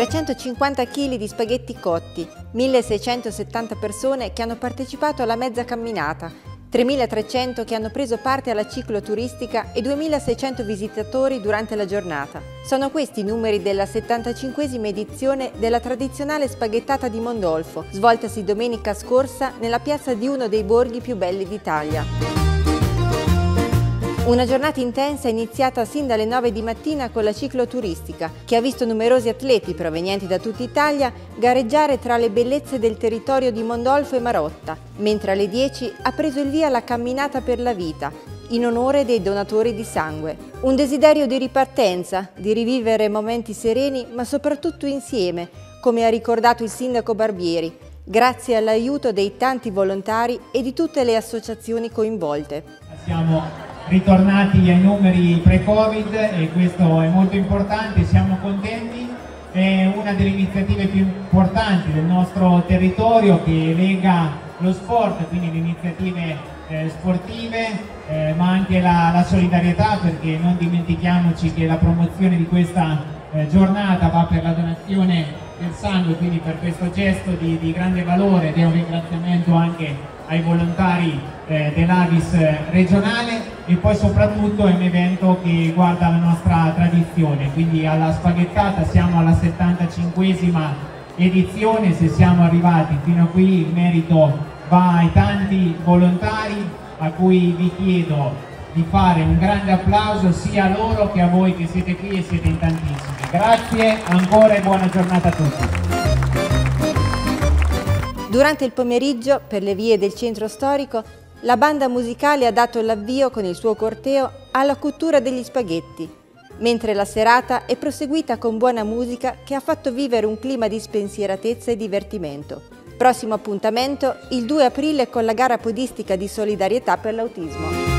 350 kg di spaghetti cotti, 1670 persone che hanno partecipato alla mezza camminata, 3300 che hanno preso parte alla cicloturistica e 2600 visitatori durante la giornata. Sono questi i numeri della 75esima edizione della tradizionale spaghettata di Mondolfo, svoltasi domenica scorsa nella piazza di uno dei borghi più belli d'Italia. Una giornata intensa iniziata sin dalle 9 di mattina con la cicloturistica, che ha visto numerosi atleti provenienti da tutta Italia gareggiare tra le bellezze del territorio di Mondolfo e Marotta, mentre alle 10 ha preso il via la camminata per la vita, in onore dei donatori di sangue. Un desiderio di ripartenza, di rivivere momenti sereni, ma soprattutto insieme, come ha ricordato il sindaco Barbieri, grazie all'aiuto dei tanti volontari e di tutte le associazioni coinvolte. Siamo ritornati ai numeri pre-Covid e questo è molto importante, siamo contenti, è una delle iniziative più importanti del nostro territorio che lega lo sport, quindi le iniziative sportive, ma anche la solidarietà, perché non dimentichiamoci che la promozione di questa giornata va per la donazione del sangue, quindi per questo gesto di grande valore, ed è un ringraziamento anche ai volontari dell'Avis regionale, e poi soprattutto è un evento che guarda la nostra tradizione, quindi alla spaghettata siamo alla 75esima edizione. Se siamo arrivati fino a qui il merito va ai tanti volontari, a cui vi chiedo di fare un grande applauso sia a loro che a voi che siete qui e siete in tantissimi. Grazie ancora e buona giornata a tutti. Durante il pomeriggio, per le vie del centro storico, la banda musicale ha dato l'avvio con il suo corteo alla cottura degli spaghetti, mentre la serata è proseguita con buona musica che ha fatto vivere un clima di spensieratezza e divertimento. Prossimo appuntamento il 2 aprile con la gara podistica di solidarietà per l'autismo.